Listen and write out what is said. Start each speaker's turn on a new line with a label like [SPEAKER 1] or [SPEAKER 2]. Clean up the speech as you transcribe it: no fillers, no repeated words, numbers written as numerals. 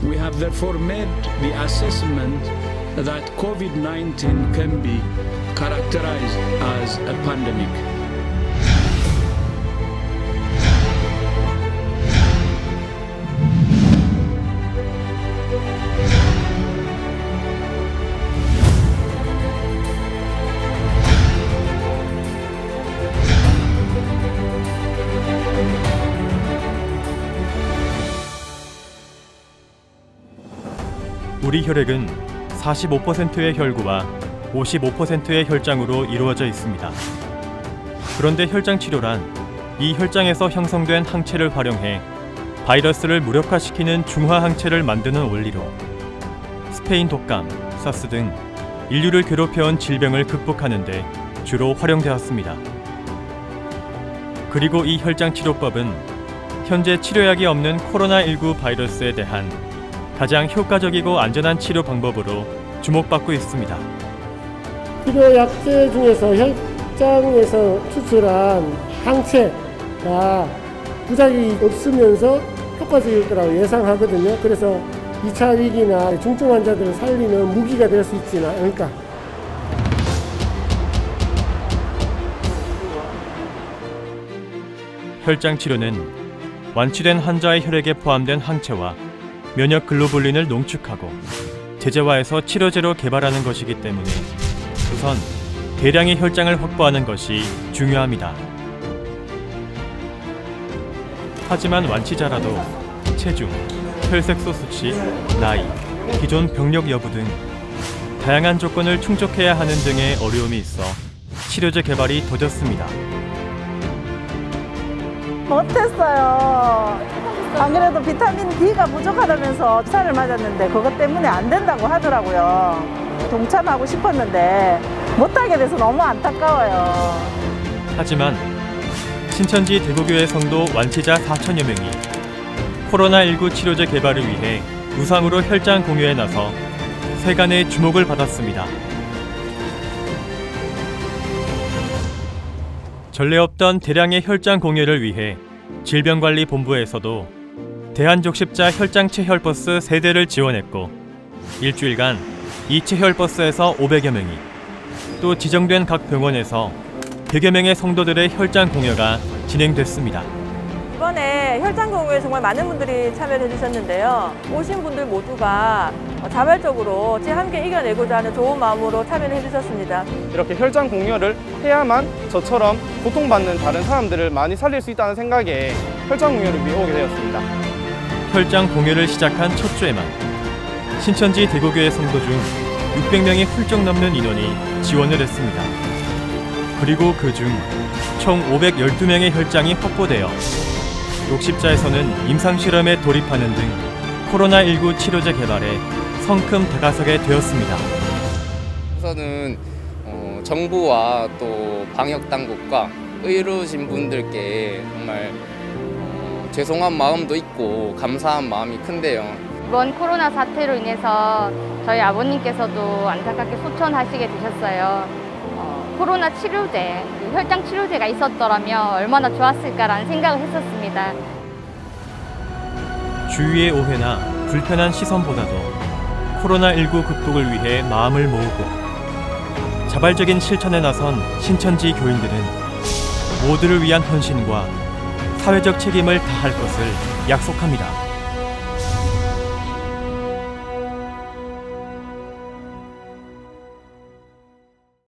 [SPEAKER 1] We have therefore made the assessment that COVID-19 can be characterized as a pandemic.
[SPEAKER 2] 우리 혈액은 45%의 혈구와 55%의 혈장으로 이루어져 있습니다. 그런데 혈장 치료란 이 혈장에서 형성된 항체를 활용해 바이러스를 무력화시키는 중화 항체를 만드는 원리로 스페인 독감, 사스 등 인류를 괴롭혀온 질병을 극복하는 데 주로 활용되었습니다. 그리고 이 혈장 치료법은 현재 치료약이 없는 코로나19 바이러스에 대한 가장 효과적이고 안전한 치료 방법으로 주목받고 있습니다.
[SPEAKER 3] 치료 약제 중에서 혈장에서 추출한 항체가 부작용이 없으면서 효과적일 거라고 예상하거든요. 그래서 2차 위기나 중증 환자들을 살리는 무기가 될 수 있지는 않을까.
[SPEAKER 2] 혈장 치료는 완치된 환자의 혈액에 포함된 항체와 면역 글로불린을 농축하고 제재화해서 치료제로 개발하는 것이기 때문에 우선 대량의 혈장을 확보하는 것이 중요합니다. 하지만 완치자라도 체중, 혈색소 수치, 나이, 기존 병력 여부 등 다양한 조건을 충족해야 하는 등의 어려움이 있어 치료제 개발이 더뎠습니다.
[SPEAKER 4] 못했어요. 안 그래도 비타민 D가 부족하다면서 주사를 맞았는데 그것 때문에 안 된다고 하더라고요. 동참하고 싶었는데 못하게 돼서 너무 안타까워요.
[SPEAKER 2] 하지만 신천지 대구교회 성도 완치자 4천여 명이 코로나19 치료제 개발을 위해 무상으로 혈장 공유에 나서 세간의 주목을 받았습니다. 전례 없던 대량의 혈장 공유를 위해 질병관리본부에서도 대한족십자 혈장체혈버스 3대를 지원했고 일주일간 이 체혈버스에서 500여 명이 또 지정된 각 병원에서 100여 명의 성도들의 혈장 공여가 진행됐습니다.
[SPEAKER 5] 이번에 혈장 공유에 정말 많은 분들이 참여를 해주셨는데요. 오신 분들 모두가 자발적으로 함께 이겨내고자 하는 좋은 마음으로 참여를 해주셨습니다.
[SPEAKER 6] 이렇게 혈장 공유를 해야만 저처럼 고통받는 다른 사람들을 많이 살릴 수 있다는 생각에 혈장 공유를 위해 오게 되었습니다.
[SPEAKER 2] 혈장 공유를 시작한 첫 주에만 신천지 대구교회 성도 중 600명이 훌쩍 넘는 인원이 지원을 했습니다. 그리고 그중 총 512명의 혈장이 확보되어 녹십자에서는 임상실험에 돌입하는 등 코로나19 치료제 개발에 성큼 다가서게 되었습니다.
[SPEAKER 7] 우선은 정부와 또 방역당국과 의료진 분들께 정말 죄송한 마음도 있고 감사한 마음이 큰데요.
[SPEAKER 8] 이번 코로나 사태로 인해서 저희 아버님께서도 안타깝게 소천하시게 되셨어요. 코로나 치료제, 혈장 치료제가 있었더라면 얼마나 좋았을까라는 생각을 했었습니다.
[SPEAKER 2] 주위의 오해나 불편한 시선보다도 코로나19 극복을 위해 마음을 모으고 자발적인 실천에 나선 신천지 교인들은 모두를 위한 헌신과 사회적 책임을 다할 것을 약속합니다.